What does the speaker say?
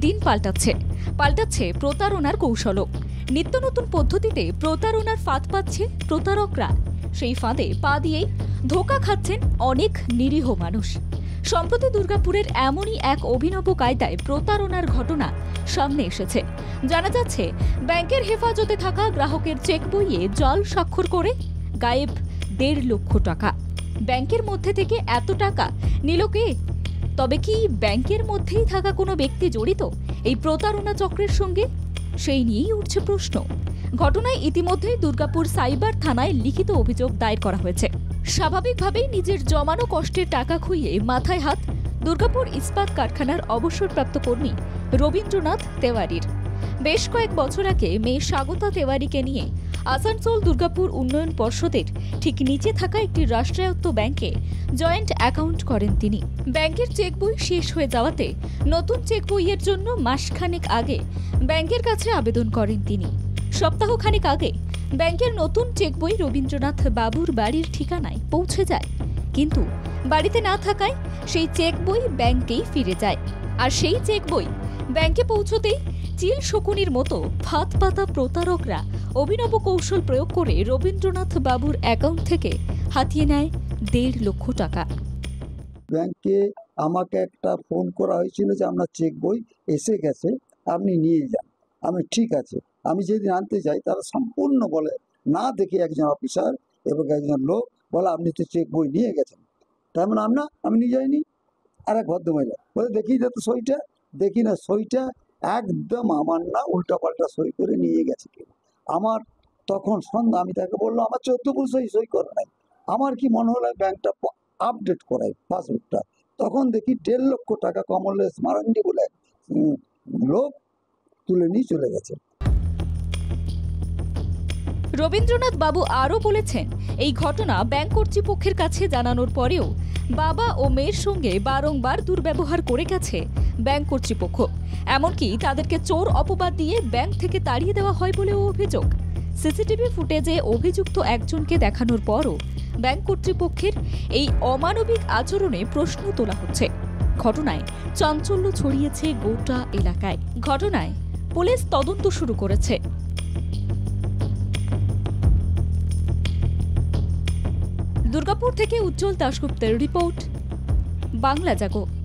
দিন পাল্টাচ্ছে প্রতারণার কৌশলও। নিত্য নতুন পদ্ধতিতে প্রতারণার ফাঁদ পাচ্ছে প্রতারকরা। সেই ফাঁদে পা দিয়েই ধোঁকা খাচ্ছেন অনেক নিরীহ মানুষ। সম্প্রতি দুর্গাপুরের এমনই এক অভিনব কায়দায় প্রতারণার ঘটনা সামনে এসেছে। জানা যাচ্ছে, ব্যাংকের হেফাজতে থাকা গ্রাহকের চেক বইয়ে জাল স্বাক্ষর করে গায়েব 1.5 লক্ষ টাকা। ব্যাংকের মধ্যে থেকে এত টাকা নিল কে? তবে কি ব্যাংকের মধ্যেই থাকা কোনো ব্যক্তি জড়িত এই প্রতারণা চক্রের সঙ্গে? সেই নিয়েই উঠছে প্রশ্ন। ঘটনায় ইতিমধ্যেই দুর্গাপুর সাইবার থানায় লিখিত অভিযোগ দায়ের করা হয়েছে। স্বাভাবিকভাবেই নিজের জমানো কষ্টের টাকা খুইয়ে মাথায় হাত দুর্গাপুর ইস্পাত কারখানার অবসরপ্রাপ্ত কর্মী রবীন্দ্রনাথ তেওয়ারির। বেশ কয়েক বছর আগে মেয়ে স্বাগতা তেওয়ারিকে নিয়ে আসানসোল দুর্গাপুর উন্নয়ন পর্ষদের ঠিক নিচে থাকা একটি রাষ্ট্রায়ত্ত ব্যাংকে জয়েন্ট অ্যাকাউন্ট করেন তিনি। ব্যাংকের চেক বই শেষ হয়ে যাওয়াতে নতুন চেক বইয়ের জন্য মাসখানেক আগে ব্যাংকের কাছে আবেদন করেন তিনি। সপ্তাহখানেক আগে ব্যাংকের নতুন চেক বই রবীন্দ্রনাথ বাবুর বাড়ির ঠিকানায় পৌঁছে যায়, কিন্তু বাড়িতে না থাকায় সেই চেক বই ব্যাংকেই ফিরে যায়। আর সেই চেক বই ব্যাংকে পৌঁছতেই চিল শকুনির মতো ফাঁদ পাতা প্রতারকরা অভিনব কৌশল প্রয়োগ করে রবীন্দ্রনাথ বাবুর অ্যাকাউন্ট থেকে হাতিয়ে নেয় 1.5 লক্ষ টাকা। ব্যাংকে আমাকে একটা ফোন করা হয়েছিল যে আপনার চেক বই এসে গেছে, আপনি নিয়ে যান। আমি ঠিক আছে। আমি যেদিন আনতে যাই তারা সম্পূর্ণ বলে না দেখে একজন অফিসার এবং একজন লোক বলে আপনি তো চেক বই নিয়ে গেছেন। তার মানে আমি নিয়ে যাইনি। আর এক ভদ্রমহিলা বলে দেখি তো সইটা, দেখি না সইটা একদম আমার না, উল্টাপাল্টা সই করে নিয়ে গেছে কেউ। আমার তখন সন্ধ্যা, আমি তাকে বললাম আমার 14 সই করা নাই। আমার কি মনে হলো ব্যাংকটা আপডেট করাই পাসবুকটা, তখন দেখি 1.5 লক্ষ টাকা কমলেশ মারান্ডি বলে লোক তুলে নিয়ে চলে গেছে। রবীন্দ্রনাথ বাবু আরও বলেছেন, এই ঘটনা ব্যাংক কর্তৃপক্ষের কাছে জানানোর পরেও বাবা ও মেয়ের সঙ্গে বারংবার দুর্ব্যবহার করে গেছে ব্যাংক কর্তৃপক্ষ। এমনকি তাদেরকে চোর অপবাদ দিয়ে ব্যাংক থেকে তাড়িয়ে দেওয়া হয় বলেও অভিযোগ। সিসিটিভি ফুটেজে অভিযুক্ত একজনকে দেখানোর পরও ব্যাংক কর্তৃপক্ষের এই অমানবিক আচরণে প্রশ্ন তোলা হচ্ছে। ঘটনায় চাঞ্চল্য ছড়িয়েছে গোটা এলাকায়। ঘটনায় পুলিশ তদন্ত শুরু করেছে। দুর্গাপুর থেকে উজ্জ্বল দাশগুপ্তের রিপোর্ট, বাংলা জাগো।